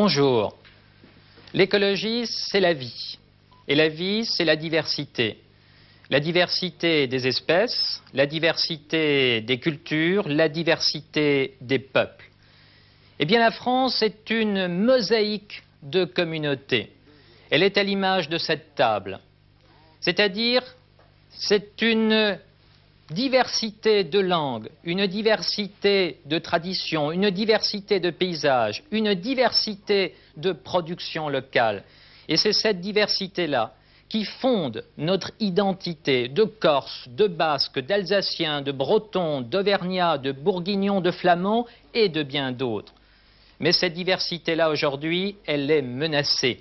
Bonjour. L'écologie, c'est la vie. Et la vie, c'est la diversité. La diversité des espèces, la diversité des cultures, la diversité des peuples. Eh bien, la France est une mosaïque de communautés. Elle est à l'image de cette table. C'est-à-dire, c'est une diversité de langues, une diversité de traditions, une diversité de paysages, une diversité de productions locales. Et c'est cette diversité-là qui fonde notre identité de Corse, de Basque, d'Alsaciens, de Bretons, d'Auvergnats, de Bourguignons, de Flamands et de bien d'autres. Mais cette diversité-là, aujourd'hui, elle est menacée.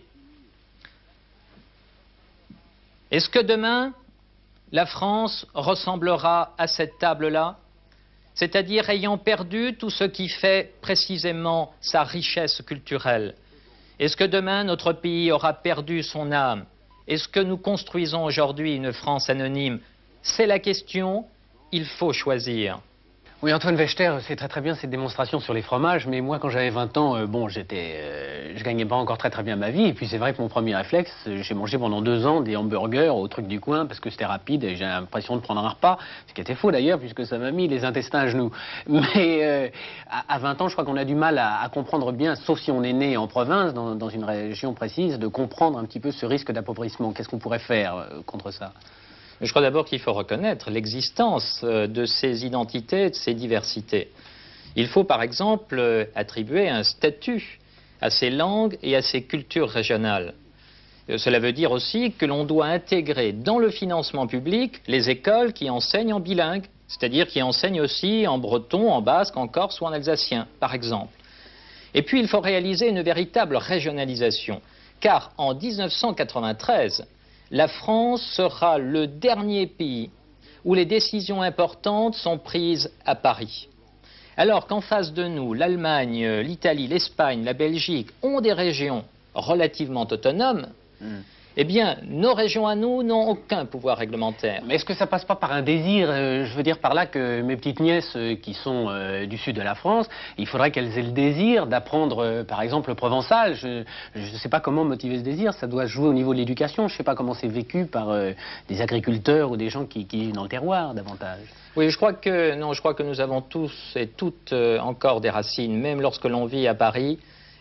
Est-ce que demain, la France ressemblera à cette table-là, c'est-à-dire ayant perdu tout ce qui fait précisément sa richesse culturelle? Est-ce que demain, notre pays aura perdu son âme? Est-ce que nous construisons aujourd'hui une France anonyme? C'est la question, il faut choisir. Oui, Antoine Wechter, c'est très bien cette démonstration sur les fromages, mais moi quand j'avais 20 ans, je gagnais pas encore très bien ma vie, et puis c'est vrai que mon premier réflexe, j'ai mangé pendant 2 ans des hamburgers au truc du coin, parce que c'était rapide, et j'ai l'impression de prendre un repas, ce qui était faux d'ailleurs, puisque ça m'a mis les intestins à genoux. Mais à 20 ans, je crois qu'on a du mal à comprendre bien, sauf si on est né en province, dans une région précise, de comprendre un petit peu ce risque d'appauvrissement. Qu'est-ce qu'on pourrait faire contre ça ? Je crois d'abord qu'il faut reconnaître l'existence de ces identités, de ces diversités. Il faut par exemple attribuer un statut à ces langues et à ces cultures régionales. Cela veut dire aussi que l'on doit intégrer dans le financement public les écoles qui enseignent en bilingue, c'est-à-dire qui enseignent aussi en breton, en basque, en corse ou en alsacien, par exemple. Et puis il faut réaliser une véritable régionalisation, car en 1993, la France sera le dernier pays où les décisions importantes sont prises à Paris. Alors qu'en face de nous, l'Allemagne, l'Italie, l'Espagne, la Belgique ont des régions relativement autonomes, eh bien, nos régions à nous n'ont aucun pouvoir réglementaire. Mais est-ce que ça passe pas par un désir? Je veux dire par là que mes petites nièces qui sont du sud de la France, il faudrait qu'elles aient le désir d'apprendre, par exemple, le provençal. Je ne sais pas comment motiver ce désir. Ça doit jouer au niveau de l'éducation. Je ne sais pas comment c'est vécu par des agriculteurs ou des gens qui vivent dans le terroir davantage. Oui, je crois que nous avons tous et toutes encore des racines. Même lorsque l'on vit à Paris,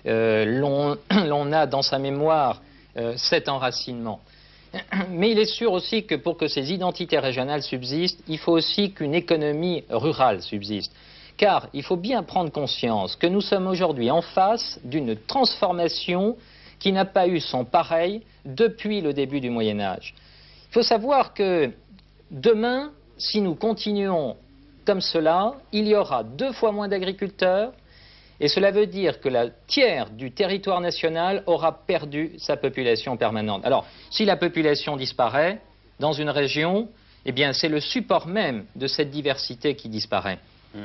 l'on a dans sa mémoire cet enracinement. Mais il est sûr aussi que pour que ces identités régionales subsistent, il faut aussi qu'une économie rurale subsiste. Car il faut bien prendre conscience que nous sommes aujourd'hui en face d'une transformation qui n'a pas eu son pareil depuis le début du Moyen-Âge. Il faut savoir que demain, si nous continuons comme cela, il y aura 2 fois moins d'agriculteurs, et cela veut dire que la tiers du territoire national aura perdu sa population permanente. Alors, si la population disparaît dans une région, eh bien, c'est le support même de cette diversité qui disparaît.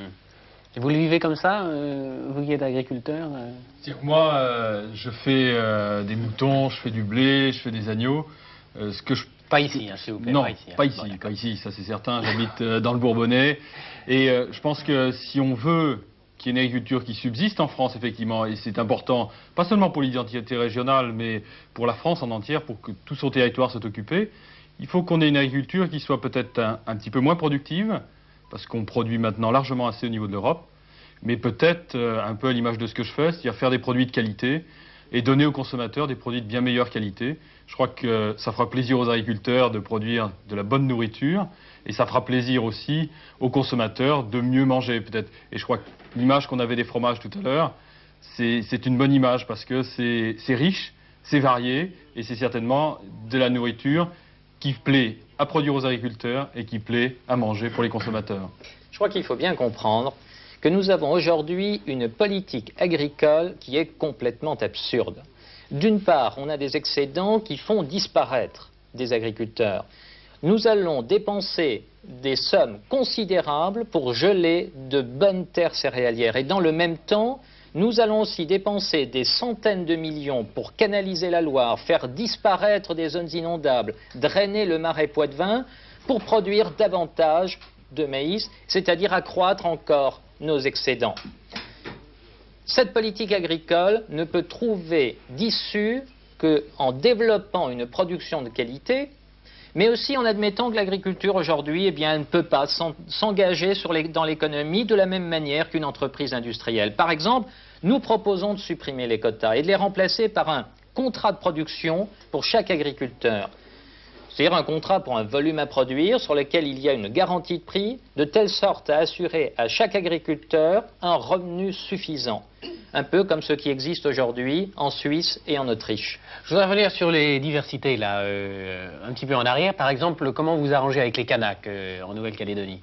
Et vous le vivez comme ça, vous qui êtes agriculteur Moi, je fais des moutons, je fais du blé, je fais des agneaux. Pas ici, hein, s'il vous plaît. Non, pas ici, hein. pas ici, ça c'est certain. J'habite dans le Bourbonnais. Et je pense que si on veut qu'il y ait une agriculture qui subsiste en France, effectivement, et c'est important, pas seulement pour l'identité régionale, mais pour la France en entière, pour que tout son territoire soit occupé, il faut qu'on ait une agriculture qui soit peut-être un petit peu moins productive, parce qu'on produit maintenant largement assez au niveau de l'Europe, mais peut-être un peu à l'image de ce que je fais, c'est-à-dire faire des produits de qualité et donner aux consommateurs des produits de bien meilleure qualité. Je crois que ça fera plaisir aux agriculteurs de produire de la bonne nourriture, et ça fera plaisir aussi aux consommateurs de mieux manger peut-être. Et je crois que l'image qu'on avait des fromages tout à l'heure, c'est une bonne image parce que c'est riche, c'est varié, et c'est certainement de la nourriture qui plaît à produire aux agriculteurs et qui plaît à manger pour les consommateurs. Je crois qu'il faut bien comprendre que nous avons aujourd'hui une politique agricole qui est complètement absurde. D'une part, on a des excédents qui font disparaître des agriculteurs. Nous allons dépenser des sommes considérables pour geler de bonnes terres céréalières. Et dans le même temps, nous allons aussi dépenser des centaines de millions pour canaliser la Loire, faire disparaître des zones inondables, drainer le marais Poitevin, pour produire davantage de maïs, c'est-à-dire accroître encore nos excédents. Cette politique agricole ne peut trouver d'issue qu'en développant une production de qualité, mais aussi en admettant que l'agriculture aujourd'hui, eh bien, elle ne peut pas s'engager dans l'économie de la même manière qu'une entreprise industrielle. Par exemple, nous proposons de supprimer les quotas et de les remplacer par un contrat de production pour chaque agriculteur. C'est-à-dire un contrat pour un volume à produire sur lequel il y a une garantie de prix, de telle sorte à assurer à chaque agriculteur un revenu suffisant. Un peu comme ce qui existe aujourd'hui en Suisse et en Autriche. Je voudrais revenir sur les diversités, là, un petit peu en arrière. Par exemple, comment vous arrangez avec les Kanaks en Nouvelle-Calédonie?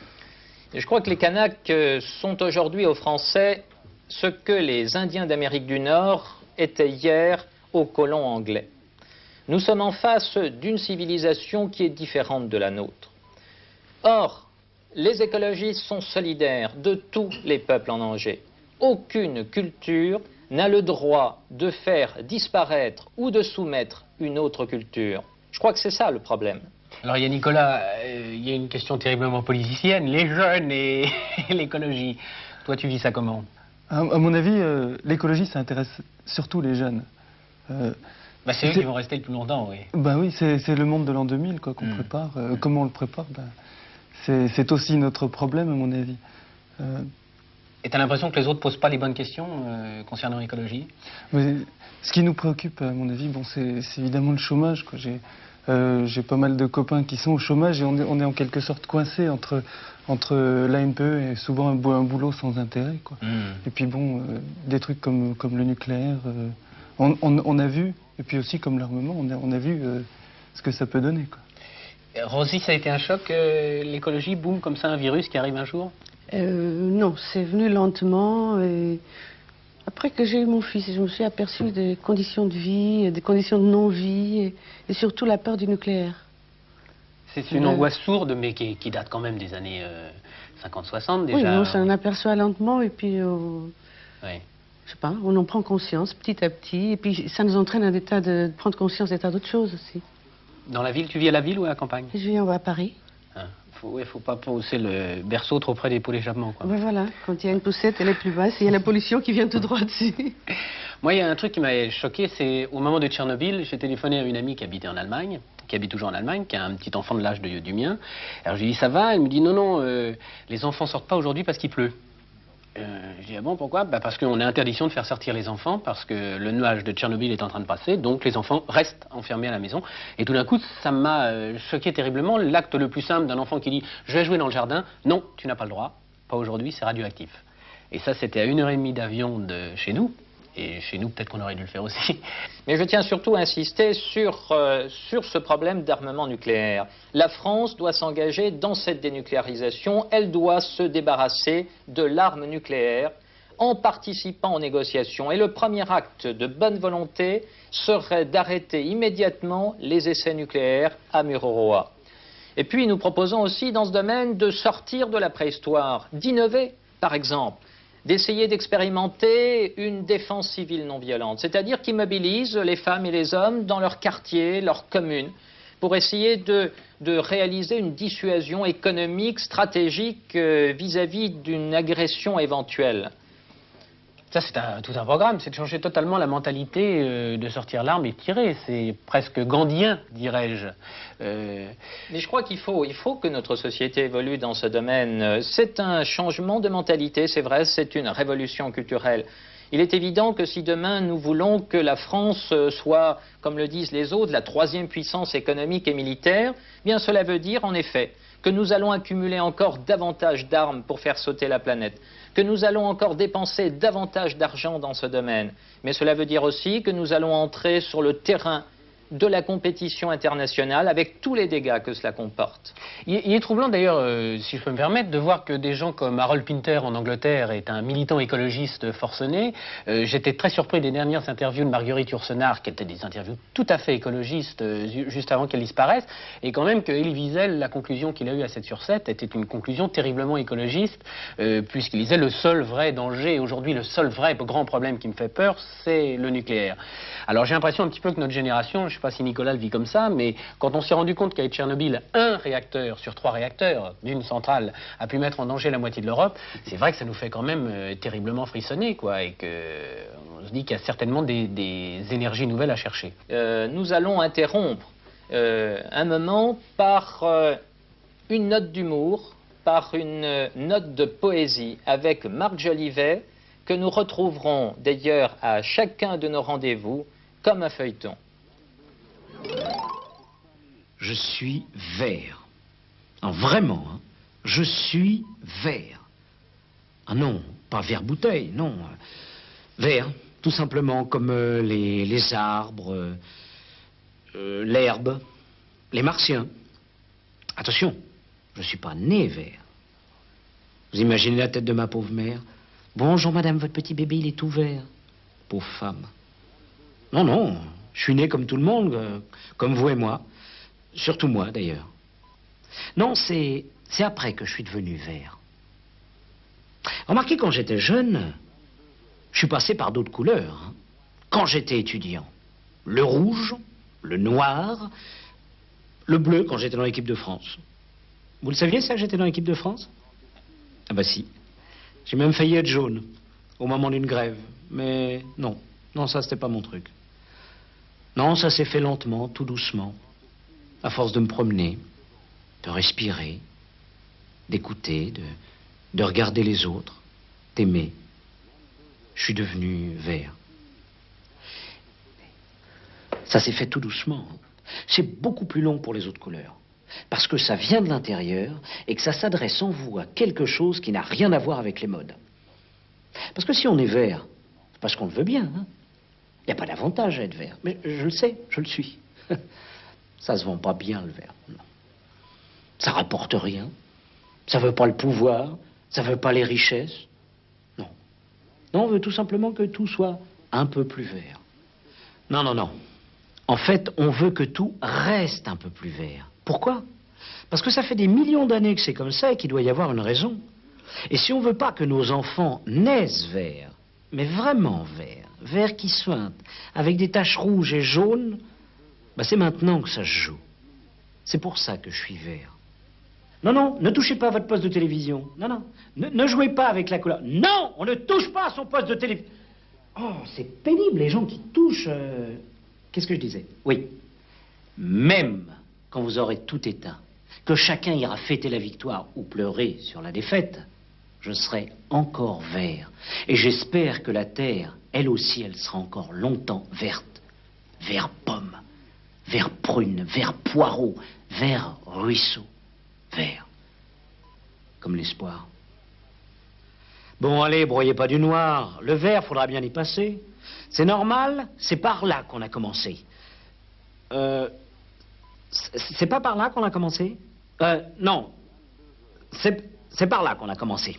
Je crois que les Kanaks sont aujourd'hui aux Français ce que les Indiens d'Amérique du Nord étaient hier aux colons anglais. Nous sommes en face d'une civilisation qui est différente de la nôtre. Or, les écologistes sont solidaires de tous les peuples en danger. Aucune culture n'a le droit de faire disparaître ou de soumettre une autre culture. Je crois que c'est ça le problème. Alors, il y a Nicolas, il y a une question terriblement politicienne, les jeunes et l'écologie. Toi, tu vis ça comment? À mon avis, l'écologie, ça intéresse surtout les jeunes. Bah, c'est eux qui vont rester le plus longtemps, oui. Bah oui, c'est le monde de l'an 2000 qu'on prépare. Comment on le prépare, c'est aussi notre problème, à mon avis. Et tu as l'impression que les autres ne posent pas les bonnes questions concernant l'écologie? Ce qui nous préoccupe, à mon avis, bon, c'est évidemment le chômage, quoi. J'ai pas mal de copains qui sont au chômage et on est en quelque sorte coincé entre l'ANPE et souvent un boulot sans intérêt, quoi. Et puis bon, des trucs comme le nucléaire, on a vu, et puis aussi comme l'armement, on a vu ce que ça peut donner, quoi. Rosie, ça a été un choc, l'écologie, boum, comme ça, un virus qui arrive un jour? Non, c'est venu lentement. Et après que j'ai eu mon fils, je me suis aperçue des conditions de vie, des conditions de non-vie, et surtout la peur du nucléaire. C'est une angoisse sourde, mais qui date quand même des années 50-60 déjà. Oui, on s'en aperçoit lentement, et puis, ouais. je sais pas, on en prend conscience petit à petit, et puis ça nous entraîne à un état de prendre conscience des tas d'autres choses aussi. Dans la ville, tu vis à la ville ou à la campagne? Je vis à Paris. Faut pas pousser le berceau trop près des pots d'échappement, quoi. Ben voilà, quand il y a une poussette, elle est plus basse, et il y a la pollution qui vient tout droit dessus. Moi, il y a un truc qui m'a choqué, c'est au moment de Tchernobyl, j'ai téléphoné à une amie qui habitait en Allemagne, qui habite toujours en Allemagne, qui a un petit enfant de l'âge du mien. Alors je lui dis, ça va? Elle me dit, non, les enfants sortent pas aujourd'hui parce qu'il pleut. Je dis, ah bon, pourquoi? Bah parce qu'on a interdiction de faire sortir les enfants, parce que le nuage de Tchernobyl est en train de passer, donc les enfants restent enfermés à la maison. Et tout d'un coup, ça m'a choqué terriblement. L'acte le plus simple d'un enfant qui dit, je vais jouer dans le jardin. Non, tu n'as pas le droit. Pas aujourd'hui, c'est radioactif. Et ça, c'était à 1h30 d'avion de chez nous. Et chez nous, peut-être qu'on aurait dû le faire aussi. Mais je tiens surtout à insister sur ce problème d'armement nucléaire. La France doit s'engager dans cette dénucléarisation. Elle doit se débarrasser de l'arme nucléaire en participant aux négociations. Et le premier acte de bonne volonté serait d'arrêter immédiatement les essais nucléaires à Mururoa. Et puis nous proposons aussi dans ce domaine de sortir de la préhistoire, d'innover, par exemple, d'essayer d'expérimenter une défense civile non violente, c'est-à-dire qui mobilise les femmes et les hommes dans leur quartier, leur commune, pour essayer de réaliser une dissuasion économique, stratégique vis-à-vis d'une agression éventuelle. Ça, c'est tout un programme, c'est de changer totalement la mentalité de sortir l'arme et de tirer. C'est presque gandhien, dirais-je. Mais je crois qu'il faut que notre société évolue dans ce domaine. C'est un changement de mentalité, c'est vrai, c'est une révolution culturelle. Il est évident que si demain nous voulons que la France soit, comme le disent les autres, la troisième puissance économique et militaire, bien cela veut dire en effet que nous allons accumuler encore davantage d'armes pour faire sauter la planète, que nous allons encore dépenser davantage d'argent dans ce domaine. Mais cela veut dire aussi que nous allons entrer sur le terrain de la compétition internationale avec tous les dégâts que cela comporte. Il est troublant d'ailleurs, si je peux me permettre, de voir que des gens comme Harold Pinter en Angleterre est un militant écologiste forcené. J'étais très surpris des dernières interviews de Marguerite Yourcenar, qui étaient des interviews tout à fait écologistes, juste avant qu'elle disparaisse, et quand même que Elie Wiesel, la conclusion qu'il a eue à 7/7, était une conclusion terriblement écologiste, puisqu'il disait le seul vrai danger, aujourd'hui le seul vrai grand problème qui me fait peur, c'est le nucléaire. Alors j'ai l'impression un petit peu que notre génération, je sais pas si Nicolas le vit comme ça, mais quand on s'est rendu compte qu'avec Tchernobyl, un réacteur sur 3 réacteurs d'une centrale a pu mettre en danger la moitié de l'Europe, c'est vrai que ça nous fait quand même terriblement frissonner, quoi, et qu'on se dit qu'il y a certainement des énergies nouvelles à chercher. Nous allons interrompre un moment par une note d'humour, par une note de poésie avec Marc Jolivet, que nous retrouverons d'ailleurs à chacun de nos rendez-vous comme un feuilleton. Je suis vert. Non, vraiment, hein. Je suis vert. Ah non, pas vert bouteille, non. Vert, tout simplement, comme les arbres, l'herbe, les martiens. Attention, je ne suis pas né vert. Vous imaginez la tête de ma pauvre mère? Bonjour madame, votre petit bébé, il est tout vert. Pauvre femme. Non, non, je suis né comme tout le monde, comme vous et moi. Surtout moi, d'ailleurs. Non, c'est après que je suis devenu vert. Remarquez, quand j'étais jeune, je suis passé par d'autres couleurs. Hein. Quand j'étais étudiant, le rouge, le noir, le bleu quand j'étais dans l'équipe de France. Vous le saviez, ça, que j'étais dans l'équipe de France? Ah bah si. J'ai même failli être jaune au moment d'une grève. Mais non, non, ça, c'était pas mon truc. Non, ça s'est fait lentement, tout doucement. À force de me promener, de respirer, d'écouter, de regarder les autres, d'aimer. Je suis devenu vert. Ça s'est fait tout doucement. C'est beaucoup plus long pour les autres couleurs. Parce que ça vient de l'intérieur et que ça s'adresse en vous à quelque chose qui n'a rien à voir avec les modes. Parce que si on est vert, c'est parce qu'on le veut bien. Hein. Il n'y a pas d'avantage à être vert. Mais je le sais, je le suis. Ça se vend pas bien, le vert. Non. Ça rapporte rien. Ça veut pas le pouvoir. Ça veut pas les richesses. Non. Non, on veut tout simplement que tout soit un peu plus vert. Non, non, non. En fait, on veut que tout reste un peu plus vert. Pourquoi? Parce que ça fait des millions d'années que c'est comme ça et qu'il doit y avoir une raison. Et si on veut pas que nos enfants naissent verts, mais vraiment verts, verts qui suintent, avec des taches rouges et jaunes, bah c'est maintenant que ça se joue. C'est pour ça que je suis vert. Non, non, ne touchez pas à votre poste de télévision. Non, non, ne jouez pas avec la couleur. Non, on ne touche pas à son poste de télévision. Oh, c'est pénible, les gens qui touchent... Qu'est-ce que je disais? Oui. Même quand vous aurez tout éteint, que chacun ira fêter la victoire ou pleurer sur la défaite, je serai encore vert. Et j'espère que la terre, elle aussi, elle sera encore longtemps verte. Vert pomme, vert prune, vert poireau, vert ruisseau, vert. Comme l'espoir. Bon, allez, broyez pas du noir. Le vert, faudra bien y passer. C'est normal, c'est par là qu'on a commencé. C'est pas par là qu'on a commencé? Non. C'est par là qu'on a commencé.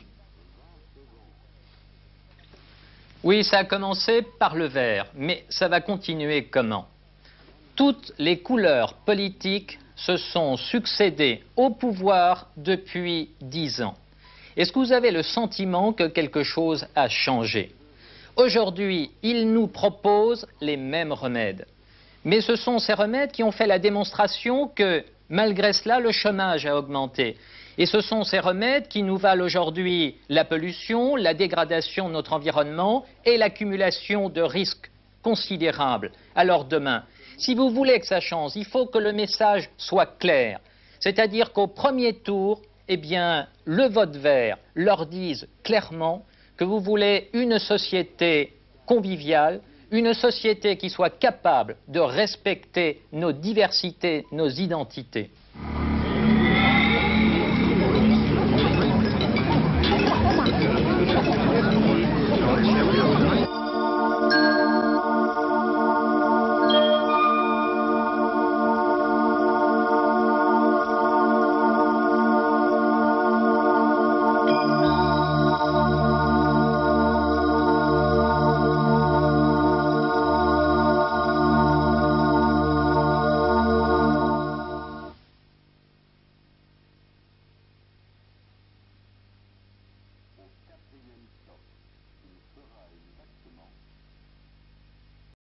Oui, ça a commencé par le vert, mais ça va continuer comment? Toutes les couleurs politiques se sont succédées au pouvoir depuis 10 ans. Est-ce que vous avez le sentiment que quelque chose a changé? Aujourd'hui, ils nous proposent les mêmes remèdes. Mais ce sont ces remèdes qui ont fait la démonstration que, malgré cela, le chômage a augmenté. Et ce sont ces remèdes qui nous valent aujourd'hui la pollution, la dégradation de notre environnement et l'accumulation de risques considérables. Alors demain, si vous voulez que ça change, il faut que le message soit clair. C'est-à-dire qu'au premier tour, eh bien, le vote vert leur dise clairement que vous voulez une société conviviale, une société qui soit capable de respecter nos diversités, nos identités.